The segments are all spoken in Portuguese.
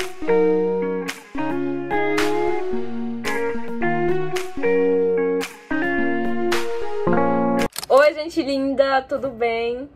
Oi, gente linda, tudo bem?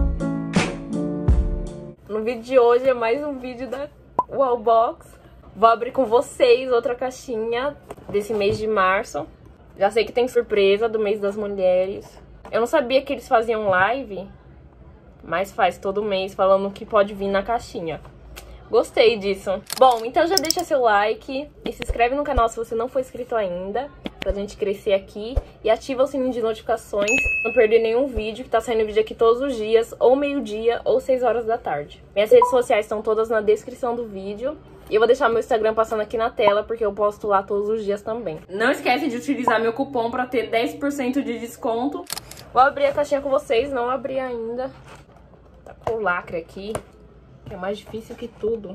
No vídeo de hoje é mais um vídeo da Wallbox. Vou abrir com vocês outra caixinha desse mês de março. Já sei que tem surpresa do mês das mulheres. Eu não sabia que eles faziam live, mas faz todo mês falando que pode vir na caixinha. Gostei disso. Bom, então já deixa seu like e se inscreve no canal se você não for inscrito ainda, pra gente crescer aqui. E ativa o sininho de notificações pra não perder nenhum vídeo, que tá saindo vídeo aqui todos os dias, ou meio-dia, ou 6 horas da tarde. Minhas redes sociais estão todas na descrição do vídeo. E eu vou deixar meu Instagram passando aqui na tela, porque eu posto lá todos os dias também. Não esquece de utilizar meu cupom pra ter 10% de desconto. Vou abrir a caixinha com vocês, não abri ainda. Tá com o lacre aqui, que é mais difícil que tudo.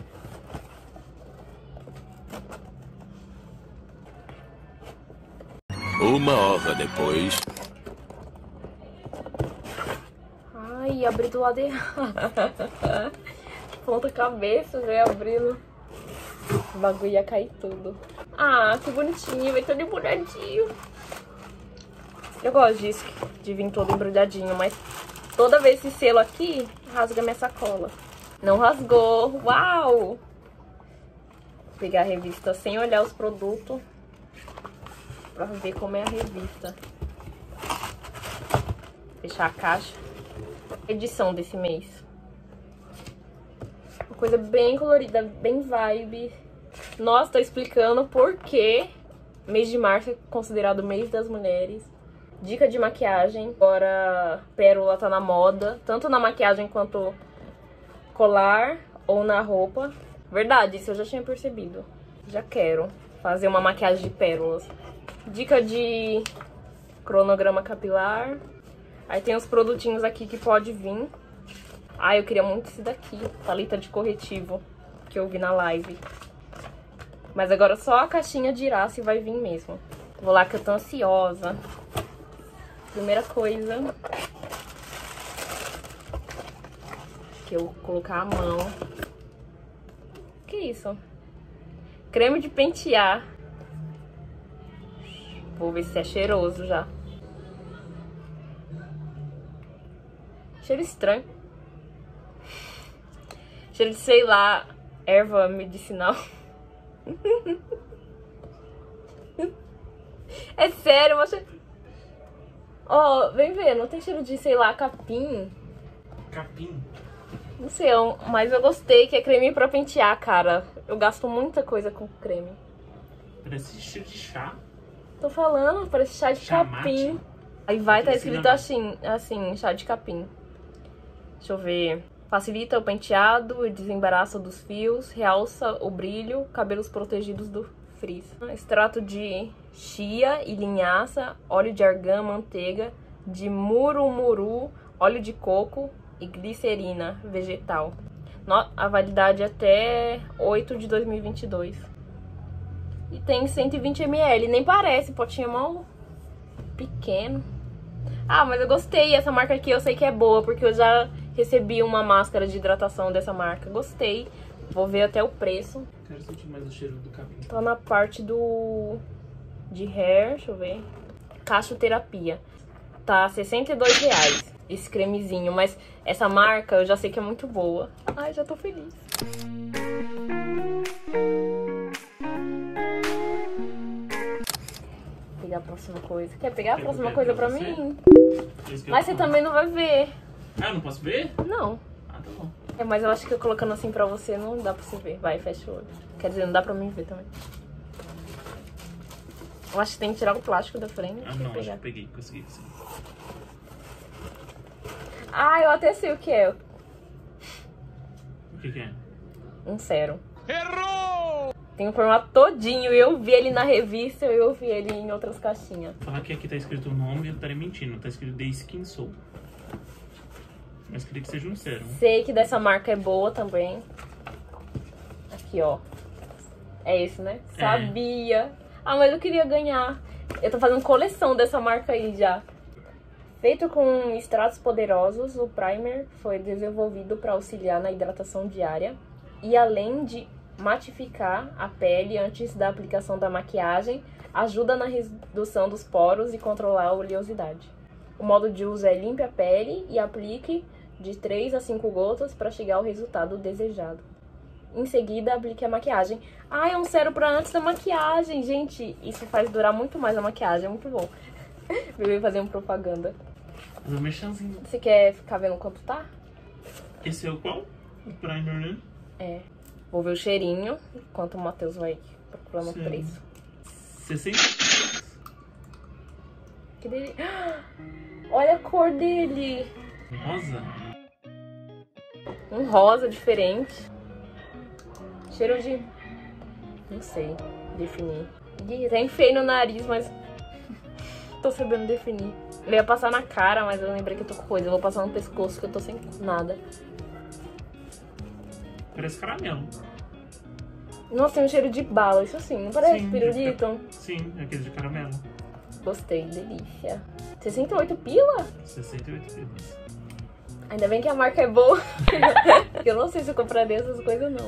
Uma hora depois. Ai, abri do lado errado. Ponta cabeça, já ia abrindo. O bagulho ia cair tudo. Ah, que bonitinho, vai todo embrulhadinho. Eu gosto disso, de vir todo embrulhadinho, mas toda vez esse selo aqui rasga minha sacola. Não rasgou, uau! Vou pegar a revista sem olhar os produtos pra ver como é a revista. Fechar a caixa. Edição desse mês. Uma coisa bem colorida, bem vibe. Nossa, tô explicando por que mês de março é considerado mês das mulheres. Dica de maquiagem. Agora pérola tá na moda, tanto na maquiagem quanto colar ou na roupa. Verdade, isso eu já tinha percebido. Já quero fazer uma maquiagem de pérolas. Dica de cronograma capilar. Aí tem os produtinhos aqui que pode vir. Ah, eu queria muito esse daqui, paleta de corretivo, que eu vi na live. Mas agora só a caixinha dirá se vai vir mesmo. Vou lá que eu tô ansiosa. Primeira coisa que eu vou colocar a mão. Que isso? Creme de pentear. Vou ver se é cheiroso já. Cheiro estranho. Cheiro de, sei lá, erva medicinal. É sério, mas... Ó, vem ver, não tem cheiro de, sei lá, capim? Capim? Não sei, mas eu gostei, que é creme pra pentear, cara. Eu gasto muita coisa com creme. Parece cheiro de chá. Tô falando, parece chá de capim. Aí vai, tá escrito assim, chá de capim. Deixa eu ver. Facilita o penteado e desembaraça dos fios, realça o brilho, cabelos protegidos do frizz. Extrato de chia e linhaça, óleo de argan, manteiga, de murumuru, óleo de coco e glicerina vegetal. A validade é até 8 de 2022. E tem 120 ml, nem parece, potinho mó pequeno. Ah, mas eu gostei, essa marca aqui eu sei que é boa, porque eu já recebi uma máscara de hidratação dessa marca. Gostei. Vou ver até o preço. Quero sentir mais o cheiro do cabelo. Tá na parte de hair, deixa eu ver. Cachoterapia. Tá R$62 esse cremezinho, mas essa marca eu já sei que é muito boa. Ai, já tô feliz. Pegar a próxima coisa. Quer pegar a próxima coisa pra mim? Mas você também não vai ver. Ah, eu não posso ver? Não. Ah, tá bom. É, mas eu acho que eu colocando assim pra você não dá pra você ver. Vai, fecha o olho. Quer dizer, não dá pra mim ver também. Eu acho que tem que tirar o plástico da frente. Ah, não, acho que peguei, consegui, sim. Ah, eu até sei o que é. O que é? Um sérum. Errou! Tem um formato todinho. Eu vi ele na revista, eu vi ele em outras caixinhas. Falar que aqui tá escrito o nome, eu estaria mentindo. Tá escrito The Skin Soul. Mas queria que seja um sérum. Sei que dessa marca é boa também. Aqui, ó. É esse, né? Sabia. Ah, mas eu queria ganhar. Eu tô fazendo coleção dessa marca aí já. Feito com extratos poderosos, o primer foi desenvolvido para auxiliar na hidratação diária. E além de matificar a pele antes da aplicação da maquiagem, ajuda na redução dos poros e controlar a oleosidade. O modo de uso é limpe a pele e aplique de 3 a 5 gotas para chegar ao resultado desejado. Em seguida, aplique a maquiagem. Ah, é um sérum para antes da maquiagem, gente. Isso faz durar muito mais a maquiagem, é muito bom. Bebê fazendo propaganda. Um merchanzinho. Você quer ficar vendo quanto tá? Esse é o qual? O primer, né? É. Vou ver o cheirinho, enquanto o Matheus vai procurando o preço. 60. Que delícia. Olha a cor dele. Rosa? Um rosa diferente. Cheiro de... não sei definir. Ih, até enfiei no nariz, mas... tô sabendo definir. Eu ia passar na cara, mas eu lembrei que eu tô com coisa. Eu vou passar no pescoço, que eu tô sem nada. Parece caramelo. Nossa, tem um cheiro de bala, isso sim. Não parece pirulito? Sim, é aquele de caramelo. Gostei, delícia. 68 pila? 68 pilas. Ainda bem que a marca é boa. Eu não sei se eu compraria essas coisas, não.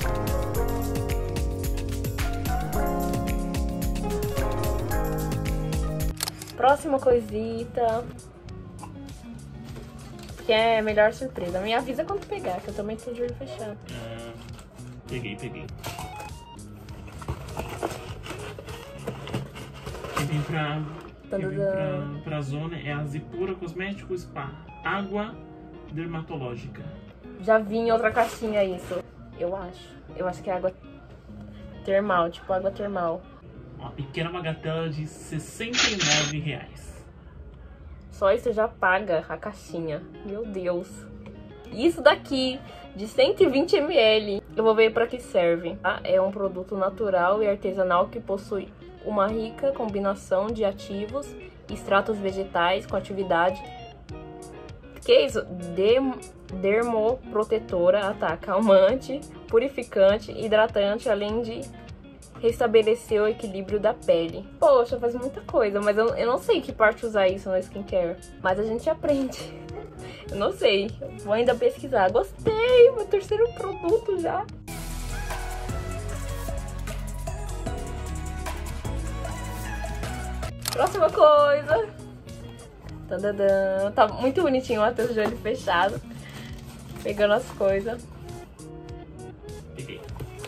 Próxima coisita. Que é a melhor surpresa. Me avisa quando pegar, que eu também tô de olho fechado. Peguei. Quem vem pra zona é a Zipura Cosméticos Spa. Água dermatológica. Já vi em outra caixinha isso. Eu acho. Eu acho que é água termal, tipo água termal. Uma pequena bagatela de R$69. Só isso já paga a caixinha. Meu Deus. Isso daqui, de 120 ml. Eu vou ver pra que serve. Tá? É um produto natural e artesanal que possui uma rica combinação de ativos, extratos vegetais com atividade... Que é isso? Dermoprotetora, calmante, purificante, hidratante, além de restabelecer o equilíbrio da pele. Poxa, faz muita coisa, mas eu não sei que parte usar isso na skincare. Mas a gente aprende. Eu não sei, vou ainda pesquisar. Gostei, meu terceiro produto já. Próxima coisa. Tadadã. Tá muito bonitinho o Matheus de olho fechado. Pegando as coisas. Peguei.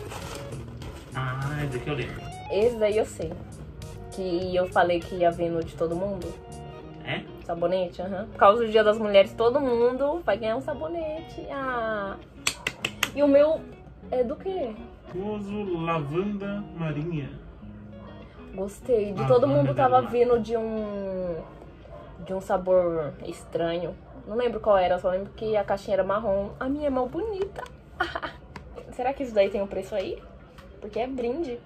Ah, esse aqui eu lembro. Esse daí eu sei. Que eu falei que ia vir no de todo mundo. É? Sabonete, aham. Por causa do Dia das Mulheres, todo mundo vai ganhar um sabonete. Ah. E o meu é do quê? Gozo Lavanda Marinha. Gostei. De Ah, todo mundo tava verdade. vindo de um sabor estranho. Não lembro qual era, só lembro que a caixinha era marrom. A minha é mal bonita. Será que isso daí tem um preço aí? Porque é brinde.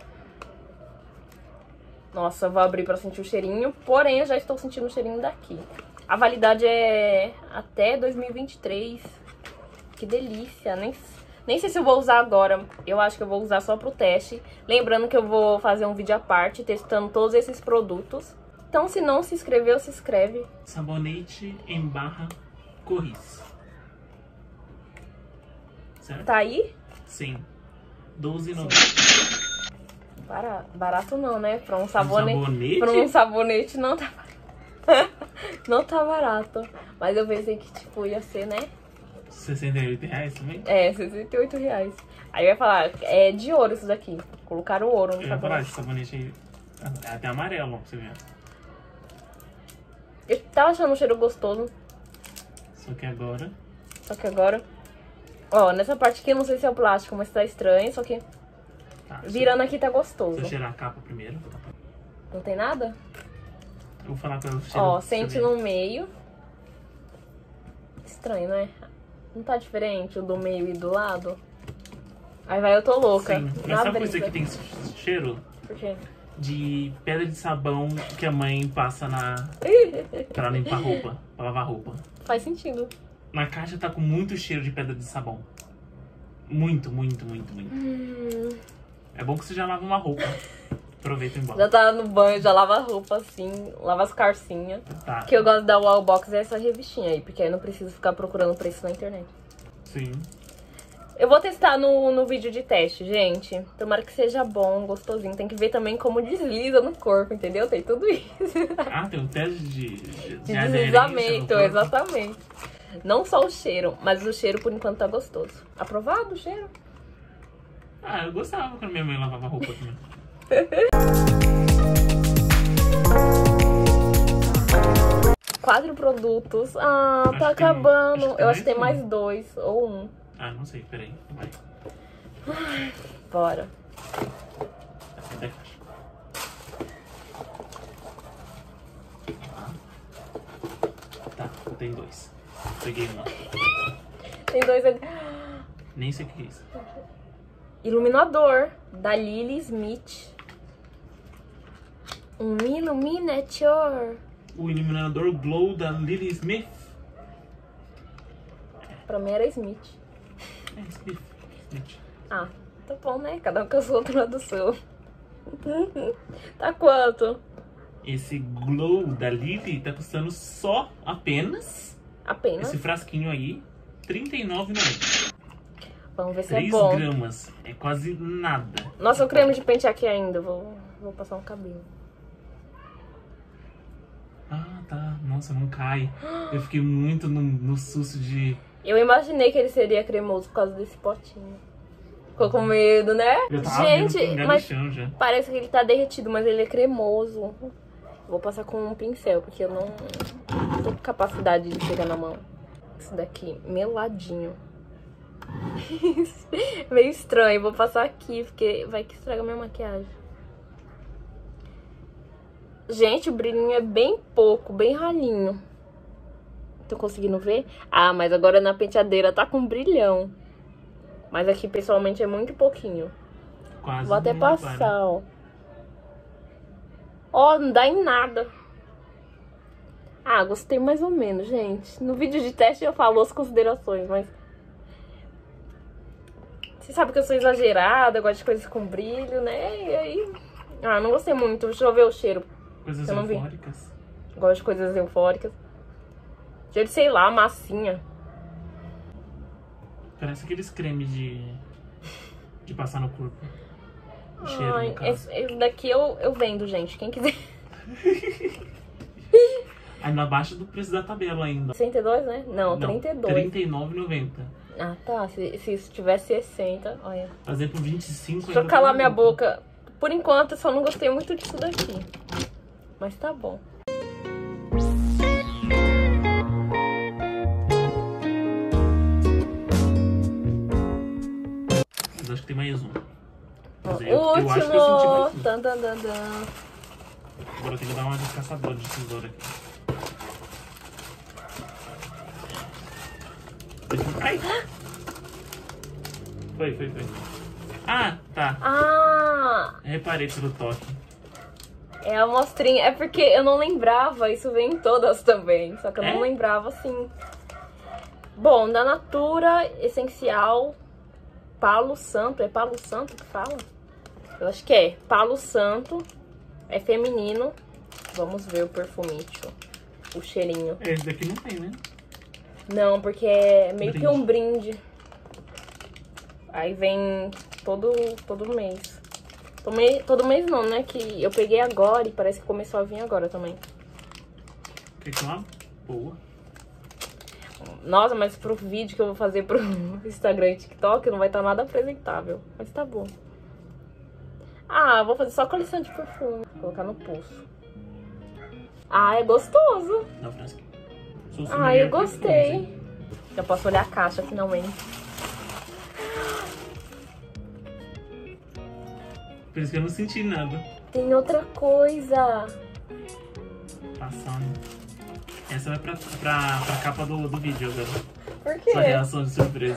Nossa, eu vou abrir pra sentir o cheirinho. Porém, eu já estou sentindo o cheirinho daqui. A validade é até 2023. Que delícia. Nem sei se eu vou usar agora. Eu acho que eu vou usar só pro teste. Lembrando que eu vou fazer um vídeo à parte testando todos esses produtos. Então, se não se inscreveu, se inscreve. Sabonete em barra Corris. Certo? Tá aí? Sim. R$12,90. Barato não, né? Pra um sabonete. sabonete? Pra um sabonete não tá não tá barato. Mas eu pensei que, tipo, ia ser, né? R$68 também? É, R$68. Aí vai falar, é de ouro isso daqui. Colocaram ouro no Eu ia falar, sabonete. esse sabonete aí é até amarelo, pra você ver. Eu tava achando um cheiro gostoso. Só que agora... Ó, nessa parte aqui eu não sei se é o plástico, mas tá estranho. Só que Tá, virando aqui tá gostoso. Deixa eu cheirar a capa primeiro. Não tem nada? Eu vou falar pra ela. Ó, sente no meio. Estranho, né? Não tá diferente o do meio e do lado? Aí vai, eu tô louca. Sim, mas Na sabe coisa brisa. que tem cheiro? Por quê? De pedra de sabão que a mãe passa pra limpar roupa, pra lavar roupa. Faz sentido. Na caixa tá com muito cheiro de pedra de sabão. Muito. É bom que você já lava uma roupa. Aproveita e embora. Já tá no banho, já lava a roupa assim, lava as calcinhas. Tá. O que eu gosto da Wallbox é essa revistinha aí, porque aí não preciso ficar procurando preço na internet. Sim. Eu vou testar no vídeo de teste, gente. Tomara que seja bom, gostosinho. Tem que ver também como desliza no corpo, entendeu? Tem tudo isso. Ah, tem um teste de deslizamento, exatamente. Não só o cheiro, mas o cheiro por enquanto tá gostoso. Aprovado o cheiro? Ah, eu gostava quando minha mãe lavava roupa também. 4 produtos. Ah, tá acabando. Eu acho que tem mais 2 ou 1. Ah, não sei, peraí. Vai. Bora. Tá, tem 2. Peguei um. Tem 2 ali. Nem sei o que é isso. Iluminador, da Lily Smith. Um Miniature. O iluminador Glow da Lily Smith. Pra mim era Smith. É, Smith. Ah, tá bom, né? Cada um com a sua tradução. Tá quanto? Esse Glow da Lily tá custando só apenas esse frasquinho aí, R$39,90. Vamos ver se 3 é bom. gramas. É quase nada. Nossa, o creme de pentear aqui ainda. Vou passar um cabelo. Ah, tá. Nossa, não cai. Eu fiquei muito no susto de... Eu imaginei que ele seria cremoso por causa desse potinho. Ficou com medo, né? Eu tava Gente, vendo mas no chão já. parece que ele tá derretido, mas ele é cremoso. Vou passar com um pincel, porque eu não tô com capacidade de pegar na mão. Esse daqui, meladinho. Meio estranho. Vou passar aqui, porque vai que estraga minha maquiagem. Gente, o brilhinho é bem pouco, bem ralinho. Tô conseguindo ver? Ah, mas agora na penteadeira tá com brilhão. Mas aqui, pessoalmente, é muito pouquinho. Quase. Vou até passar, ó. Ó, não dá em nada. Ah, gostei mais ou menos, gente. No vídeo de teste eu falo as considerações, mas... Você sabe que eu sou exagerada, gosto de coisas com brilho, né? E aí... Ah, não gostei muito. Deixa eu ver o cheiro. Coisas eu não vi. eufóricas. Gosto de coisas eufóricas. Cheiro de, sei lá, massinha. Parece aqueles cremes de passar no corpo. O cheiro, Ai, no caso. esse daqui eu vendo, gente. Quem quiser. Ainda abaixo do preço da tabela ainda. 62, né? Não, 32. R$39,90. Ah, tá. Se isso tivesse 60, olha. Fazer por 25. Deixa eu calar minha boca. Por enquanto, eu só não gostei muito disso daqui. Mas tá bom. Mas acho que tem mais um. Mas O eu acho que eu senti mais último. um. Dan, dan, dan, dan. Agora eu tenho que dar uma de caçador de tesoura aqui. Ai! Foi. Ah, tá. Ah, Reparei pelo toque. é a amostrinha. É porque eu não lembrava. Isso vem em todas também. Só que eu não lembrava, assim. Bom, da Natura Essencial Palo Santo. É Palo Santo que fala? Eu acho que é. Palo Santo. É feminino. Vamos ver o perfumito. O cheirinho. Esse daqui não tem, né? Não, porque é meio que um brinde. Aí vem todo mês. Todo mês não, né? Que eu peguei agora e parece que começou a vir agora também. Quer que uma boa? Nossa, mas pro vídeo que eu vou fazer pro Instagram e TikTok não vai estar nada apresentável. Mas tá bom. Ah, vou fazer só coleção de perfume. Vou colocar no pulso. Ah, é gostoso. Dá pra aqui. Ah, eu gostei. Já posso olhar a caixa finalmente. Por isso que eu não senti nada. Tem outra coisa. Passando. Essa vai pra capa do vídeo agora. Por quê? Sua reação de surpresa.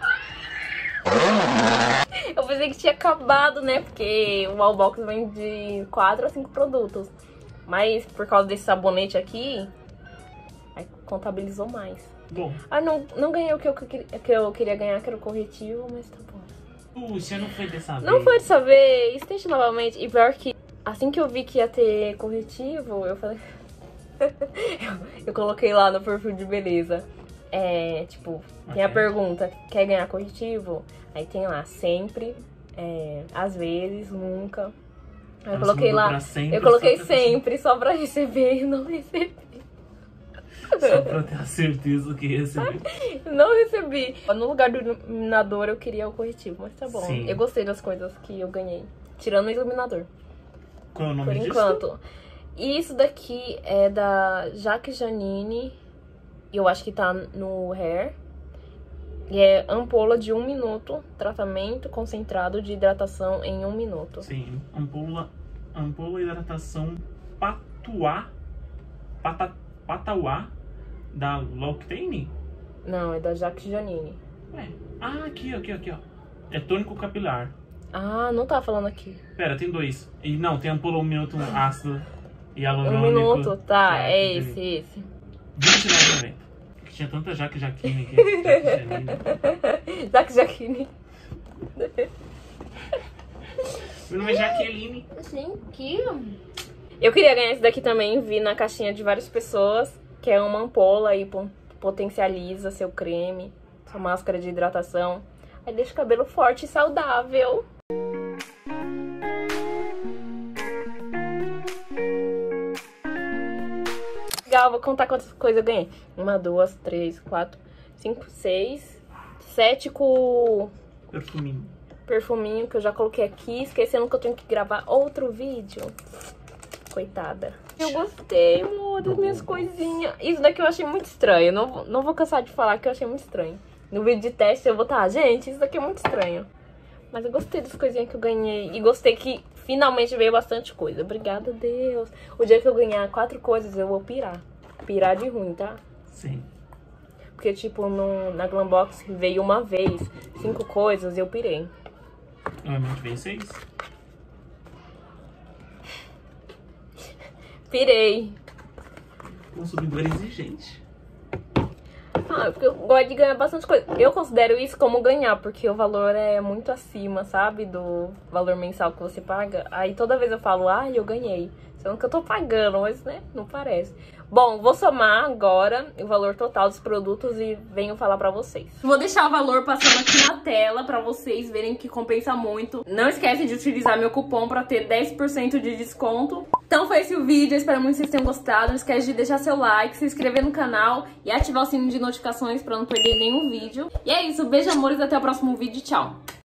Eu pensei que tinha acabado, né? Porque o Wallbox vem de 4 a 5 produtos. Mas por causa desse sabonete aqui, aí contabilizou mais. Bom. Ah, não ganhei o que eu queria ganhar, que era o corretivo, mas tá bom. Puxa, não foi dessa vez. Não foi dessa vez, tente novamente. E pior que, assim que eu vi que ia ter corretivo, eu falei... eu coloquei lá no perfil de beleza. Tipo, tem a pergunta, quer ganhar corretivo? Aí tem lá, sempre, às vezes, nunca. Aí eu coloquei lá, eu coloquei sempre, só pra receber e não recebi. Só pra ter a certeza que recebi. Não recebi. No lugar do iluminador eu queria o corretivo, mas tá bom. Sim. Eu gostei das coisas que eu ganhei. Tirando o iluminador. Qual é o nome disso? Por enquanto. E isso daqui é da Jaque Janine. E eu acho que tá no Hair. E é ampola de 1 minuto. Tratamento concentrado de hidratação em 1 minuto. Sim, ampola hidratação Patauá da L'Occitane? Não, é da Jaque Janine. Ah, aqui, ó. É tônico capilar. Ah, não tá falando aqui. Pera, tem 2. E não, tem ampola 1 minuto ácido e hialurônico. 1 minuto, tá, é esse. R$29,90. Tinha tanta Jaqueline aqui. Jaqueline. Meu nome é Jaqueline. Gente, eu queria ganhar esse daqui também, vi na caixinha de várias pessoas, que é uma ampola e potencializa seu creme, sua máscara de hidratação. Aí deixa o cabelo forte e saudável. Legal, vou contar quantas coisas eu ganhei. 1, 2, 3, 4, 5, 6, 7 com perfuminho que eu já coloquei aqui, esquecendo que eu tenho que gravar outro vídeo. Coitada. Eu gostei, amor, das minhas coisinhas. Isso daqui eu achei muito estranho. Não vou cansar de falar que eu achei muito estranho. No vídeo de teste eu vou estar, gente, isso daqui é muito estranho. Mas eu gostei das coisinhas que eu ganhei. E gostei que finalmente veio bastante coisa. Obrigada, Deus. O dia que eu ganhar 4 coisas, eu vou pirar. Pirar de ruim, tá? Sim. Porque, tipo, na Glambox veio uma vez 5 coisas e eu pirei. Normalmente vem 6. Pirei. Consumidor exigente. Ah, porque eu gosto de ganhar bastante coisa. Eu considero isso como ganhar, porque o valor é muito acima, sabe? Do valor mensal que você paga. Aí toda vez eu falo, eu ganhei. Sendo que eu tô pagando, mas, né, não parece. Bom, vou somar agora o valor total dos produtos e venho falar pra vocês. Vou deixar o valor passando aqui na tela pra vocês verem que compensa muito. Não esquece de utilizar meu cupom pra ter 10% de desconto. Então foi esse o vídeo, eu espero muito que vocês tenham gostado. Não esquece de deixar seu like, se inscrever no canal e ativar o sininho de notificações pra não perder nenhum vídeo. E é isso, beijo, amores, até o próximo vídeo, tchau!